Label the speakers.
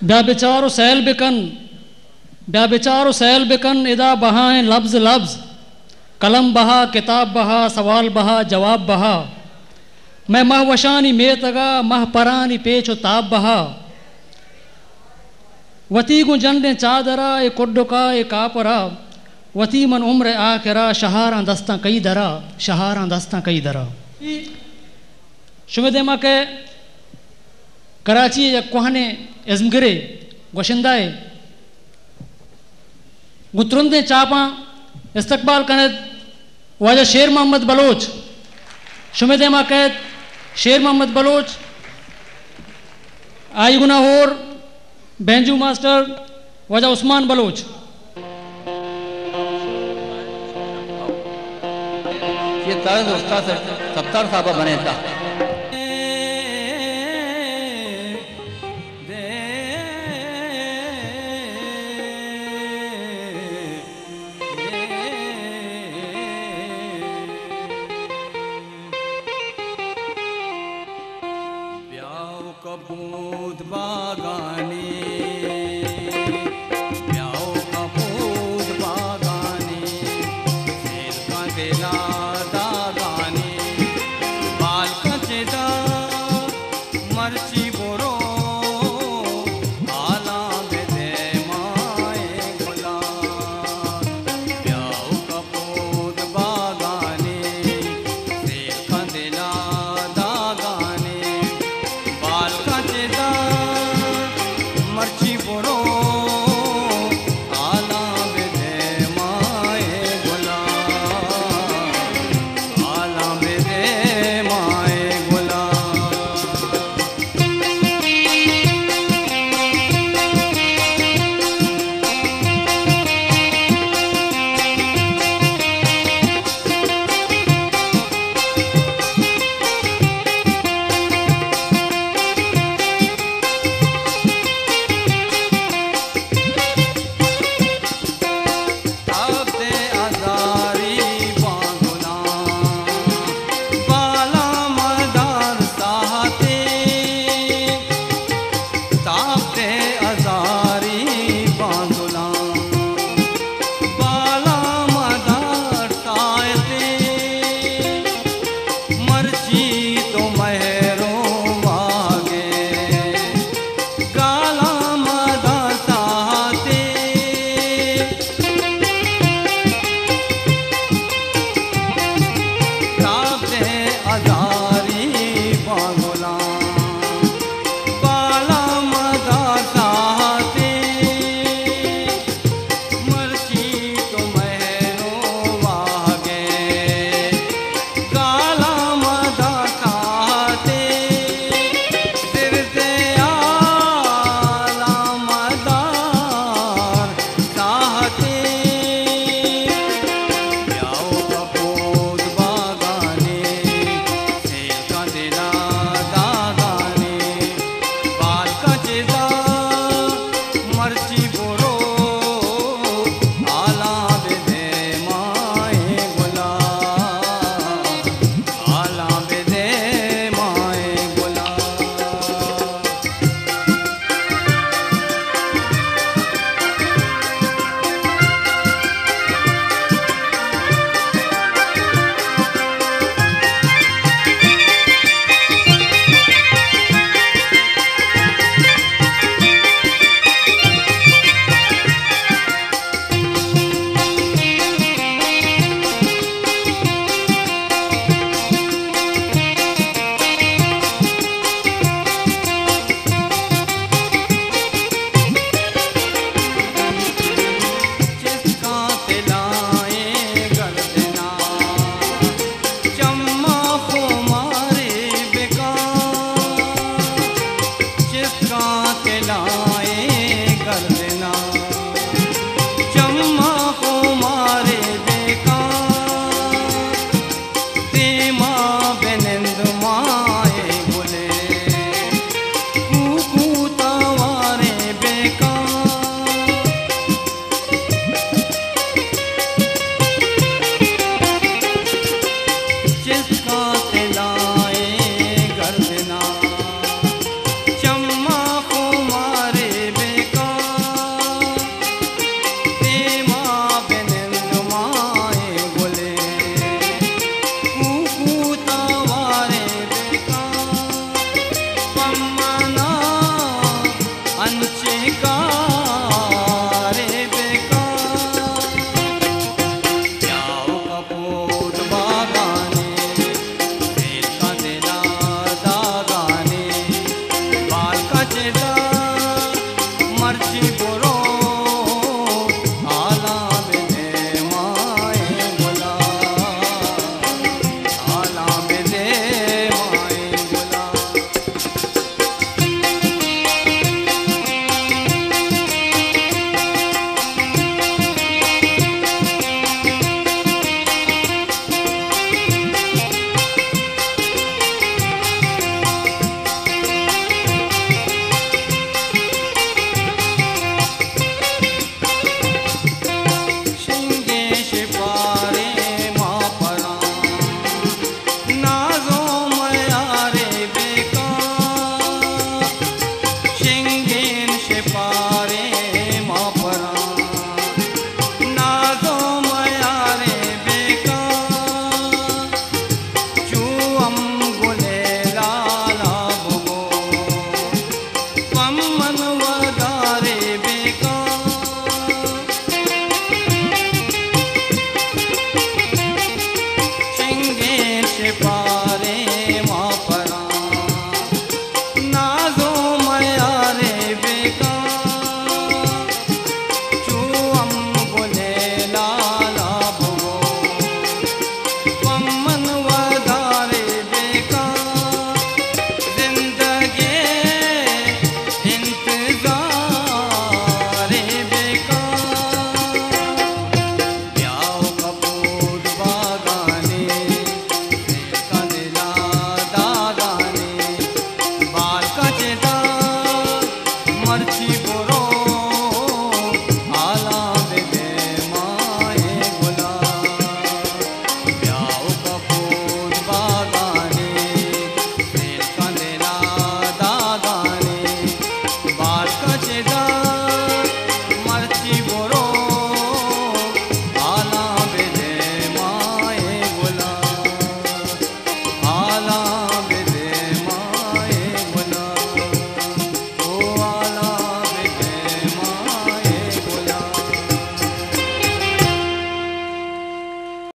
Speaker 1: ब्याबिचारो cell बिकन इदा बहाएं लफ्ज़ लफ्ज़, कलम बहा किताब बहा सवाल बहा जवाब बहा, मैं महवशानी मेतगा मह परानी पेचो ताब बहा, वती गु जंडे चादरा ए कुड्डुका ए कापरा, वती मन उम्र आखिरा शहारा दस्ता कई दरा, शहारा दस्ता कई दरा। शुमेदे मा के कराची या कोहने इज़्मगिरे गोशिंदाए गुतरुंदे चापा इस्तकबाल कने वाजा शेर मोहम्मद बलोच, शुमेदे मा कैद शेर मोहम्मद बलोच, आई गुना और बेंजू मास्टर वाजा उस्मान बलोच।
Speaker 2: ये ताज उस्ताद सत्तार साहब बने था।
Speaker 3: चम्मा कुमारे वनवासी